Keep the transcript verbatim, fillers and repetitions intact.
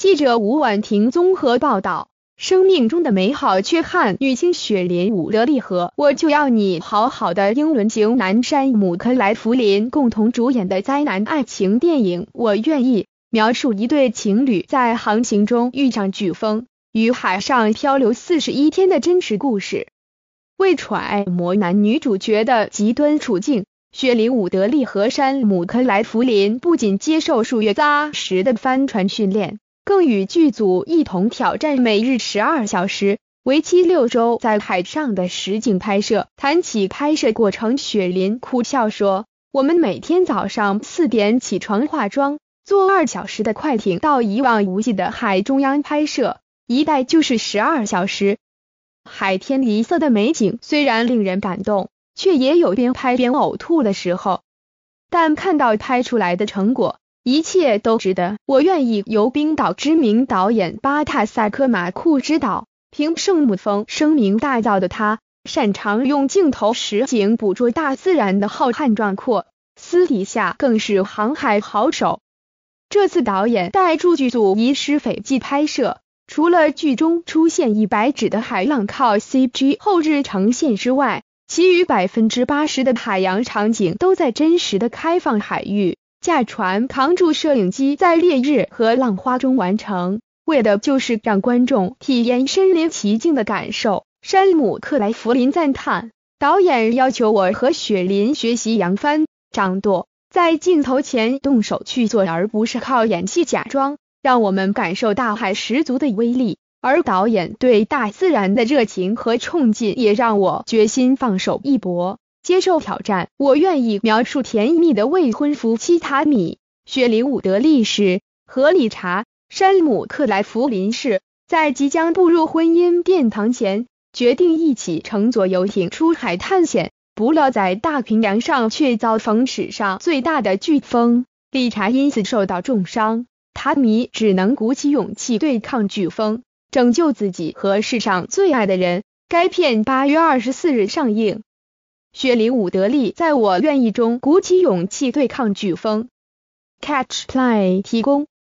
记者吴婉婷综合报道。生命中的美好缺憾，女星雪莲·伍德利和我就要你好好的英伦型男山姆·克莱弗林共同主演的灾难爱情电影《我愿意》，描述一对情侣在航行中遇上飓风，于海上漂流四十一天的真实故事。为揣摩男女主角的极端处境，雪莲·伍德利和山姆·克莱弗林不仅接受数月扎实的帆船训练，更与剧组一同挑战每日十二小时、为期六周在海上的实景拍摄。谈起拍摄过程，雪莲苦笑说：“我们每天早上四点起床化妆，坐二小时的快艇到一望无际的海中央拍摄，一待就是十二小时。海天一色的美景虽然令人感动，却也有边拍边呕吐的时候。但看到拍出来的成果，一切都值得。我愿意由冰岛知名导演巴塔萨科马库执导，凭圣母峰声名大噪的他，擅长用镜头实景捕捉大自然的浩瀚壮阔，私底下更是航海好手。这次导演带驻剧组移师斐济拍摄，除了剧中出现一百指的海浪靠 C G 后置呈现之外，其余 百分之八十 的海洋场景都在真实的开放海域，驾船扛住摄影机在烈日和浪花中完成，为的就是让观众体验身临其境的感受。山姆·克莱弗林赞叹，导演要求我和雪琳学习扬帆掌舵，在镜头前动手去做，而不是靠演戏假装，让我们感受大海十足的威力。而导演对大自然的热情和冲劲也让我决心放手一搏，接受挑战。我愿意描述甜蜜的未婚夫妻塔米、雪琳·伍德利是和理查·山姆·克莱弗林是在即将步入婚姻殿堂前，决定一起乘坐游艇出海探险，不料在大平洋上却遭逢史上最大的飓风，理查因此受到重伤，塔米只能鼓起勇气对抗飓风，拯救自己和世上最爱的人。该片八月二十四日上映。雪琳·伍德利在我愿意中鼓起勇气对抗飓风。Catch Play 提供。